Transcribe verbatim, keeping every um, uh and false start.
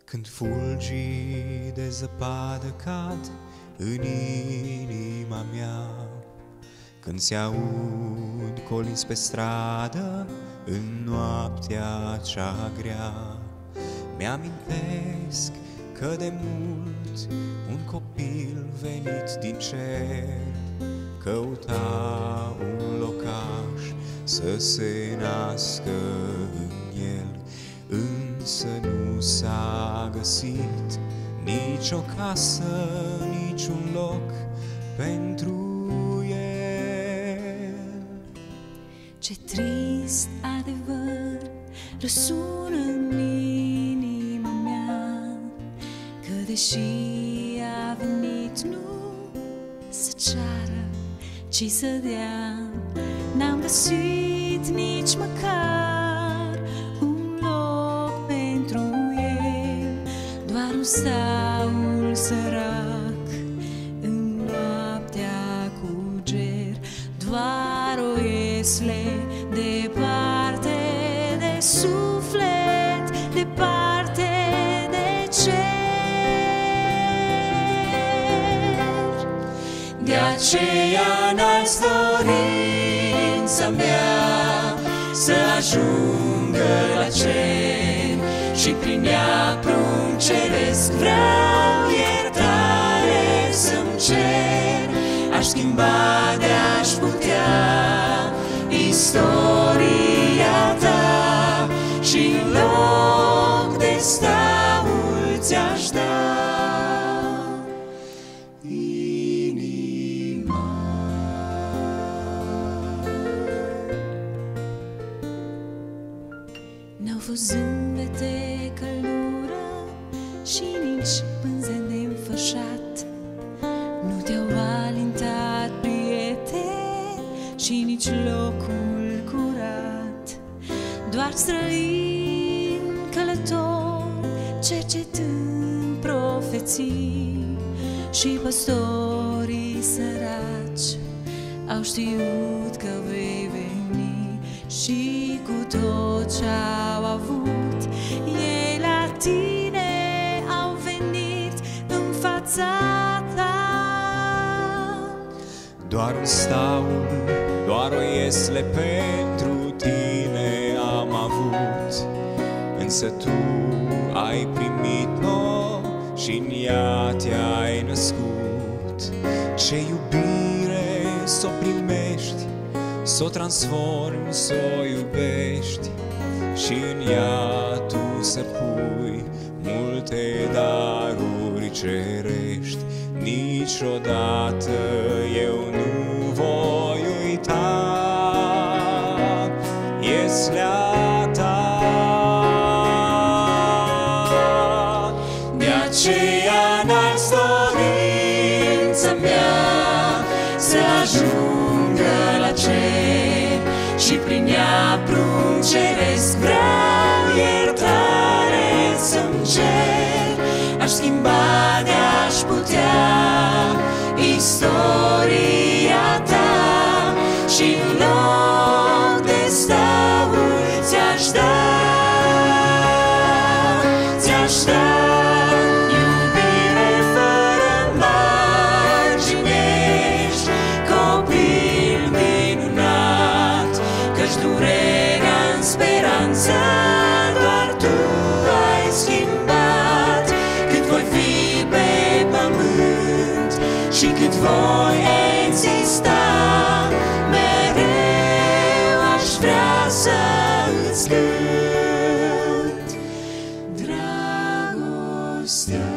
Când fulgii de zăpadă cad în inima mea, când se aud colinzi pe stradă în noaptea cea grea, mi-amintesc că de mult un copil venit din cer căuta un locaș să se nască în el, însă nu s-a găsit nici o casă, nici un loc pentru el. Ce trist adevăr răsună în inima mea, că deși a venit nu să ceară, ci să dea, n-am găsit nici măcar un loc pentru el, doar un staul sărac în noaptea cu ger, doar o iesle departe de suflet, departe de cer. De aceea n-ați dorința mea să ajungă la cer și prin ea prunc ceresc vreau iertare să-mi cer. Aș schimba de-aș putea istoria ta și în loc de staul ți-aș da inima. N-au fost zâmbete, căldură și nici pânze de înfășat, nu te-au alintat prieteni și nici locul curat, doar străini călători cercetând profeții și păstorii săraci au știut că vei veni și cu tot ce-au avut ei la tine au venit în fața ta. Doar un staul, doar o iesle pentru tine am avut, însă tu ai primit-o și în ea te-ai născut. Ce iubire s-o primești, s-o transformi, s-o iubești și în ea tu să pui multe daruri cerești. Niciodată eu nu voi uita ieslea ta. De aceea n-ați dorința mea să ajungă la cer și prin ea prunc ceresc vreau iertare să-mi cer. Aș schimba de-aș putea istoria ta și în loc de staul ți-aș da, ți-aș da iubire fără margine, ești copil minunat, căci durerea în speranță doar tu ai schimbat. Cât voi fi pe pământ și cât voi exista, mereu aș vrea să îți cânt dragostea.